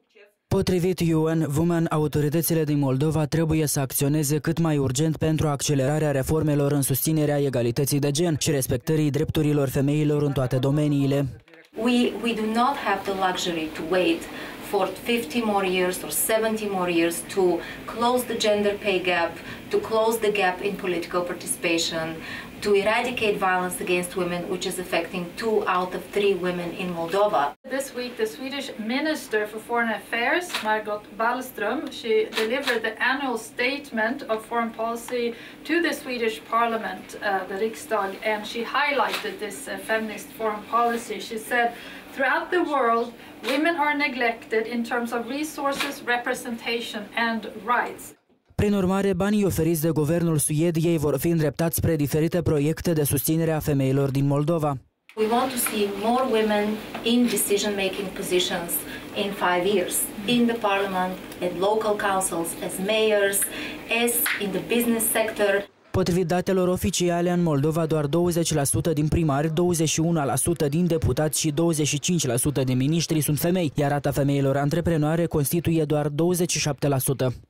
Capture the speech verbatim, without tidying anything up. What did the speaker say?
Potrivit U N Women, autoritățile din Moldova trebuie să acționeze cât mai urgent pentru accelerarea reformelor în susținerea egalității de gen și respectării drepturilor femeilor în toate domeniile. We, we do not have the luxury to wait for fifty more years or seventy more years to close the gender pay gap, to close the gap in political participation, to eradicate violence against women, which is affecting two out of three women in Moldova. This week, the Swedish Minister for Foreign Affairs, Margot Wallström, she delivered the annual statement of foreign policy to the Swedish Parliament, uh, the Riksdag, and she highlighted this uh, feminist foreign policy. She said, throughout the world, women are neglected in terms of resources, representation, and rights. Prin urmare, banii oferiți de guvernul Suediei vor fi îndreptați spre diferite proiecte de susținere a femeilor din Moldova. We want to see more women in decision-making positions in five years, in the parliament, at local councils, as mayors, as in the business sector. Potrivit datelor oficiale, în Moldova doar douăzeci la sută din primari, douăzeci și unu la sută din deputați și douăzeci și cinci la sută din miniștri sunt femei, iar rata femeilor antreprenoare constituie doar douăzeci și șapte la sută.